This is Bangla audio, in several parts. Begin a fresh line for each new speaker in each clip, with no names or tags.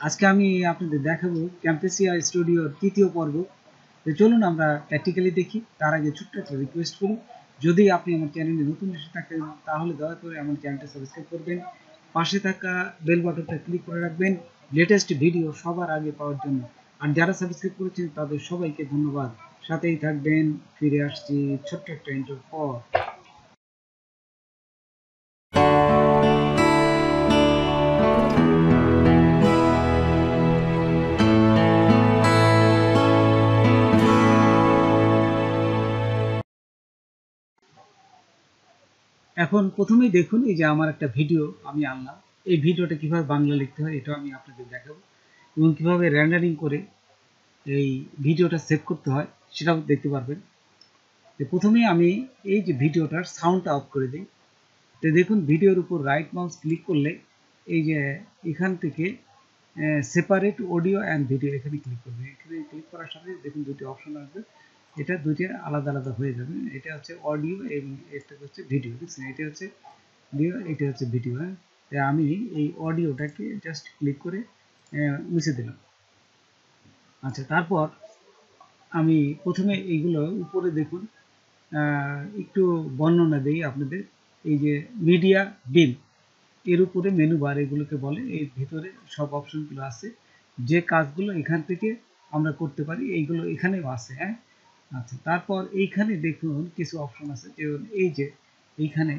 আজকে আমি আপনাদের দেখাবো ক্যাম্পেসিয়া স্টুডিওর তৃতীয় পর্ব। তো চলুন আমরা প্র্যাকটিক্যালি দেখি। তার আগে ছোট্ট একটা রিকোয়েস্ট করি, যদি আপনি আমার চ্যানেলে নতুন এসে থাকেন তাহলে দয়া করে আমার চ্যানেলটা সাবস্ক্রাইব করবেন, পাশে থাকা বেল বাটনটা ক্লিক করে রাখবেন লেটেস্ট ভিডিও সবার আগে পাওয়ার জন্য। আর যারা সাবস্ক্রাইব করেছেন তাদের সবাইকে ধন্যবাদ। সাথেই থাকবেন। ফিরে আসছি ছোট্ট একটা ইন্টার পর। এখন প্রথমেই দেখুন, এই যে আমার একটা ভিডিও আমি আনলাম। এই ভিডিওটা কিভাবে বাংলা লিখতে হয় এটা আমি আপনাদের দেখাবো, এবং কিভাবে রেন্ডারিং করে এই ভিডিওটা সেভ করতে হয় সেটাও দেখতে পারবেন। তো প্রথমেই আমি এই যে ভিডিওটার সাউন্ডটা অফ করে দিই। তো দেখুন, ভিডিওর উপর রাইট মাউস ক্লিক করলে এই যে এখান থেকে সেপারেট অডিও অ্যান্ড ভিডিও এখানে ক্লিক করবেন। এখানে ক্লিক করার সাথে দেখুন দুটি অপশন আসবে, এটা দুইটা আলাদা আলাদা হয়ে যাবে। এটা হচ্ছে অডিও এবং এটা হচ্ছে ভিডিও। দেখছেন, এটা হচ্ছে ভিডিও, এটা হচ্ছে ভিডিও। হ্যাঁ, আমি এই অডিওটাকে জাস্ট ক্লিক করে মুছে দিলাম। আচ্ছা, তারপর আমি প্রথমে এইগুলো উপরে দেখুন একটু বর্ণনা দেই আপনাদের। এই যে মিডিয়া বিল, এর উপরে মেনু বার এগুলোকে বলে, এর ভিতরে সব অপশনগুলো আছে। যে কাজগুলো এখান থেকে আমরা করতে পারি এইগুলো এখানেও আছে। হ্যাঁ, আচ্ছা, তারপর এইখানে দেখুন কিছু অপশন আছে, যেমন এই যে এইখানে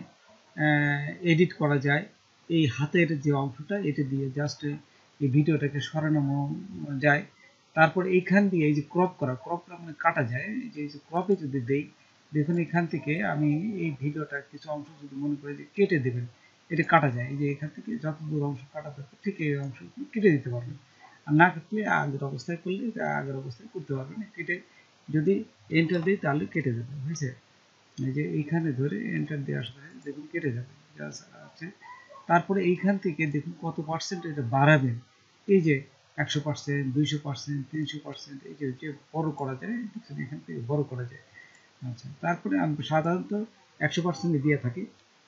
এডিট করা যায়। এই হাতের যে অংশটা এটা দিয়ে জাস্ট এই ভিডিওটাকে সরানো যায়। তারপর এইখান দিয়ে এই যে ক্রপ করা মানে কাটা যায়। এই যে ক্রপে যদি দেই, দেখুন এখান থেকে আমি এই ভিডিওটার কিছু অংশ যদি মনে করি যে কেটে দেবেন, এটা কাটা যায়। এই যে এখান থেকে যত দূর অংশ কাটা দরকার ঠিক এই অংশ কেটে দিতে পারবেন। আর না কাটলে আগের অবস্থায় করলে আগের অবস্থায় করতে পারবেন। কেটে যদি এন্টার দিই তাহলে কেটে যাবে, বুঝছে? এই যে এইখানে ধরে এন্টার দেওয়ার সাথে দেখুন কেটে যাবে। আছে তারপরে এইখান থেকে দেখুন কত পার্সেন্ট এটা বাড়াবেন। এই যে 100%, 200%, 300%, এই যে বড় করা যায়, দেখুন এখান থেকে বড় করা যায়। আচ্ছা, তারপরে আমি সাধারণত 100% দিয়ে থাকি।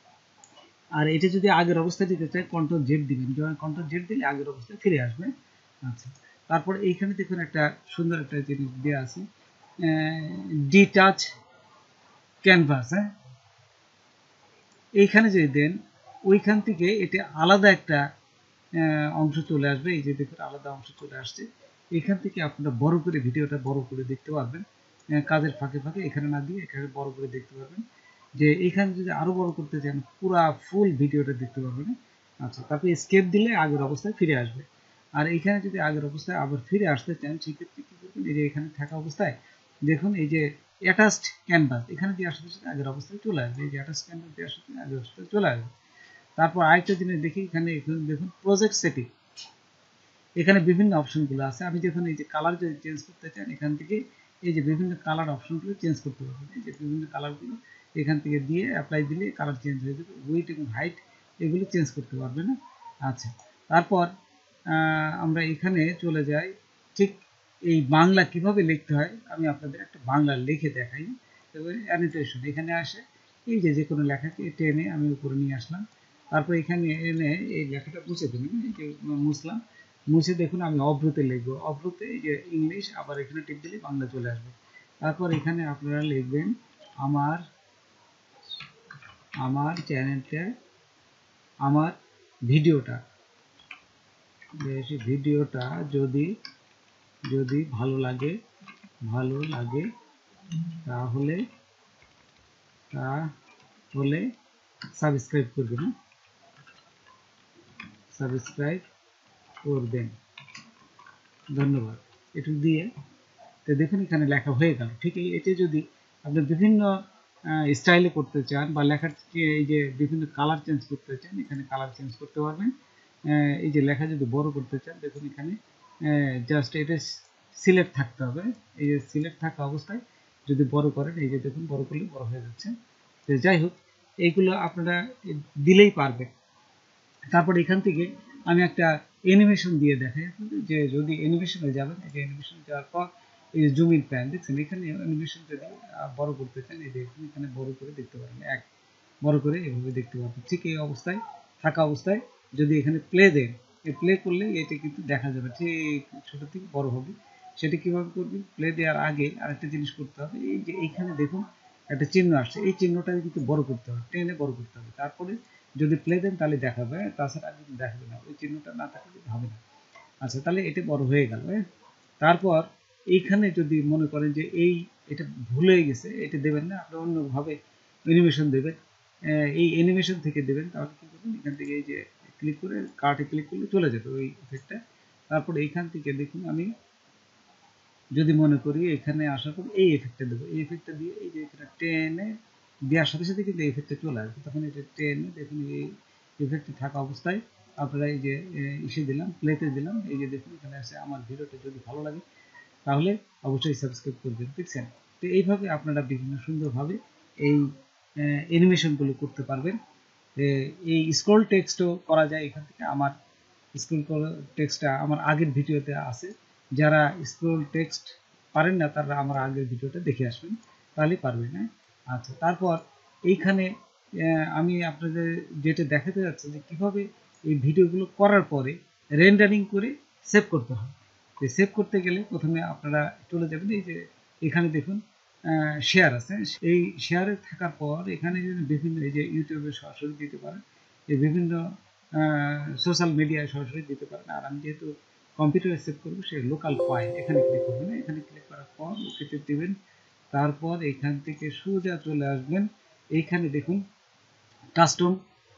আর এটা যদি আগের অবস্থায় দিতে চাই কন্ট্রোল জেড দিবেন, যখন কন্ট্রোল জেড দিলে আগের অবস্থায় ফিরে আসবে। আচ্ছা, তারপর এইখানে দেখুন একটা সুন্দর একটা জিনিস দেওয়া আছে, ডিটাচ ক্যানভাস। হ্যাঁ, এইখানে যদি দেন ওইখান থেকে এটা আলাদা একটা অংশ চলে আসবে। এই যে দেখুন আলাদা অংশ চলে আসছে। এখান থেকে আপনারা বড় করে ভিডিওটা বড় করে দেখতে পারবেন, কাজের ফাঁকে ফাঁকে এখানে না দিয়ে এখানে বড় করে দেখতে পারবেন। যে এখানে যদি আরো বড় করতে চান পুরা ফুল ভিডিওটা দেখতে পারবেন। আচ্ছা, তারপরে স্কেপ দিলে আগের অবস্থায় ফিরে আসবে। আর এখানে যদি আগের অবস্থায় আবার ফিরে আসতে চান সেক্ষেত্রে কি করবেন, এই যে এখানে থাকা অবস্থায় দেখুন এই যে অ্যাটাচড ক্যানভাস এখানে দিয়ে আসার সাথে আগের অবস্থায় চলে আসবে। এই যে অ্যাটাচড ক্যানভাস দিয়ে আসার সাথে আগের অবস্থায় চলে আসবে। তারপর আরেকটা জিনিস দেখি, এখানে দেখুন প্রজেক্ট সেটিং, এখানে বিভিন্ন অপশনগুলো আছে। আমি যখন এই যে কালার যদি চেঞ্জ করতে চান এখান থেকে এই যে বিভিন্ন কালার অপশনগুলো চেঞ্জ করতে পারবেন। এই যে বিভিন্ন কালারগুলো এখান থেকে দিয়ে অ্যাপ্লাই দিলে কালার চেঞ্জ হয়ে যাবে। উইথ এবং হাইট এগুলো চেঞ্জ করতে পারবে না। আচ্ছা, তারপর আমরা এখানে চলে যাই। ঠিক এই বাংলা কিভাবে লিখতে হয় আমি আপনাদের একটা বাংলা লিখে দেখাই। তবে অ্যানোটেশন এখানে আসে, এই যে কোনো লেখাকে টেনে আমি উপরে নিয়ে আসলাম। তারপর এখানে এনে এই লেখাটা মুছে দিলাম। এই যে মুছলাম, মুছে দেখুন আমি অব্রতে লিখবো। অব্রতে এই যে ইংলিশ, আবার এখানে টিপ দিলে বাংলা চলে আসবে। তারপর এখানে আপনারা লিখবেন আমার আমার চ্যানেলটা, আমার ভিডিওটা ভিডিওটা যদি যদি ভালো লাগে তাহলে তাহলে সাবস্ক্রাইব করবেন। সাবস্ক্রাইব করবেন, ধন্যবাদ। একটু দিয়ে তো দেখুন এখানে লেখা হয়ে গেল। ঠিক এটা যদি আপনি বিভিন্ন স্টাইলে করতে চান বা লেখার এই যে বিভিন্ন কালার চেঞ্জ করতে চান এখানে কালার চেঞ্জ করতে পারবেন। এই যে লেখা যদি বড় করতে চান দেখুন এখানে জাস্ট এটা সিলেক্ট থাকতে হবে। এই যে সিলেক্ট থাকা অবস্থায় যদি বড় করেন এই যে দেখুন বড় করলে বড় হয়ে যাচ্ছে। তো যাই হোক, এইগুলো আপনারা দিলেই পারবেন। তারপর এখান থেকে আমি একটা অ্যানিমেশন দিয়ে দেখাই আপনাদের, যে যদি অ্যানিমেশনে যাবেন, এই যে অ্যানিমেশন যাওয়ার পর এই যে জুম ইন প্যান দেখছেন, এখানে অ্যানিমেশন যদি বড় করতে চান এই দেখুন এখানে বড় করে দেখতে পারেন, বড় করে এভাবে দেখতে পাবেন। ঠিক এই অবস্থায় থাকা অবস্থায় যদি এখানে প্লে দেন প্লে করলে এটা কিন্তু দেখা যাবে ঠিক ছোট থেকে বড় হবে। সেটা কিভাবে করবে, প্লে দেওয়ার আগে আরেকটা জিনিস করতে হবে, এই যে এইখানে দেখুন একটা চিহ্ন আসছে, এই চিহ্নটা কিন্তু বড় করতে হবে, টেনে বড় করতে হবে, তারপরে যদি প্লে দেন তাহলে দেখাবে, তাছাড়া কিন্তু দেখাবে না, ওই চিহ্নটা না থাকলে কিন্তু হবে না। আচ্ছা, তাহলে এটা বড় হয়ে গেল, হ্যাঁ। তারপর এইখানে যদি মনে করেন যে এটা ভুল হয়ে গেছে, এটা দেবেন না, আপনি অন্যভাবে অ্যানিমেশন দেবেন, এই অ্যানিমেশন থেকে দেবেন, তাহলে কি করবেন, এখান থেকে এই যে ক্লিক করে কার্টে ক্লিক করলে চলে যাবে ওই ইফেক্টটা। তারপর এইখান থেকে দেখুন আমি যদি মনে করি এখানে আসার পর এই ইফেক্টটা দেবো, এই ইফেক্টটা দিয়ে এই যে এখানে টেনে দেওয়ার সাথে সাথে কিন্তু এই ইফেক্টটা চলে আসবে, তখন এটা টেনে দেখুন এই ইফেক্টে থাকা অবস্থায় আপনারা এই যে ইসে দিলাম, প্লেতে দিলাম, এই যে দেখুন এখানে আছে। আমার ভিডিওটা যদি ভালো লাগে তাহলে অবশ্যই সাবস্ক্রাইব করবেন, বুঝছেন? তো এইভাবে আপনারা বিভিন্ন সুন্দরভাবে এই অ্যানিমেশনগুলো করতে পারবেন। এই স্ক্রল টেক্সটও করা যায় এখান থেকে। আমার স্ক্রল টেক্সটটা আমার আগের ভিডিওতে আছে, যারা স্ক্রল টেক্সট পারেন না তারা আমার আগের ভিডিওটা দেখে আসবেন, তাহলেই পারবেন, হ্যাঁ। আচ্ছা, তারপর এইখানে আমি আপনাদের যেটা দেখাতে যাচ্ছি যে কীভাবে এই ভিডিওগুলো করার পরে রেন্ডারিং করে সেভ করতে হয়। তো সেভ করতে গেলে প্রথমে আপনারা চলে যাবেন, এই যে এখানে দেখুন শেয়ার আছে, এই শেয়ারে থাকার পর এখানে বিভিন্ন এই যে ইউটিউবে সরাসরি দিতে পারেন, এই বিভিন্ন সোশ্যাল মিডিয়ায় সরাসরি দিতে পারেন। আর আমি যেহেতু কম্পিউটারে সেভ করবো, সেই লোকাল ফাইল এখানে ক্লিক করবেন, এখানে ক্লিক করার পর ওকেতে দেবেন। তারপর এখান থেকে সোজা চলে আসবেন, এইখানে দেখুন কাস্টম,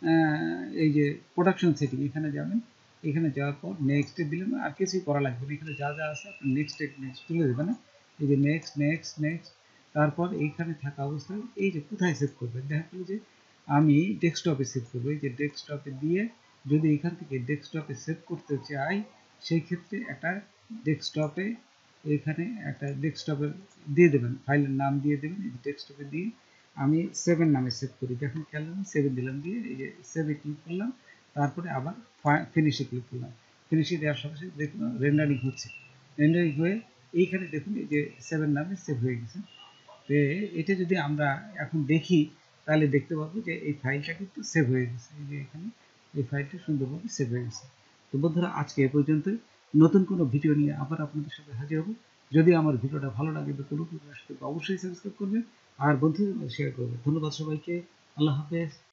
এই যে প্রোডাকশন সেটিং, এখানে যাবেন, এখানে যাওয়ার পর নেক্সটে দিলেন, আর কিছুই করা লাগবে না, এখানে যা যা আছে আপনি নেক্সট তুলে দেবেন, এই যে নেক্সট নেক্সট নেক্সট। তারপর এইখানে থাকা অবস্থায় এই যে কোথায় সেভ করবেন, দেখা গেল যে আমি ডেস্কটপে সেভ করবো, এই যে ডেস্কটপে দিয়ে যদি এখান থেকে ডেস্কটপে সেভ করতে চাই, সেই ক্ষেত্রে একটা ডেস্কটপে এখানে একটা ডেস্কটপে দিয়ে দেবেন, ফাইলের নাম দিয়ে দেবেন, এই ডেস্কটপে দিয়ে আমি 7 নামে সেভ করি, দেখুন খেয়াল করুন 7 দিলাম, দিয়ে এই যে সেভে ক্লিক করলাম, তারপরে আবার ফিনিশে ক্লিক করলাম। ফিনিশে দেওয়ার সাথে সাথে দেখুন রেন্ডারিং হচ্ছে, রেন্ডারিং হয়ে এইখানে দেখুন এই যে 7 নামে সেভ হয়ে গেছে। তো এটা যদি আমরা এখন দেখি তাহলে দেখতে পাবো যে এই ফাইলটা কিন্তু সেভ হয়ে গেছে, এই যে এখানে এই ফাইলটা সুন্দরভাবে সেভ হয়ে গেছে। তো বন্ধুরা, আজকে এ পর্যন্তই। নতুন কোনো ভিডিও নিয়ে আবার আপনাদের সাথে হাজির হব। যদি আমার ভিডিওটা ভালো লাগে তো কোনো অবশ্যই সাবস্ক্রাইব করবেন আর বন্ধুদের শেয়ার করবেন। ধন্যবাদ সবাইকে। আল্লাহ হাফেজ।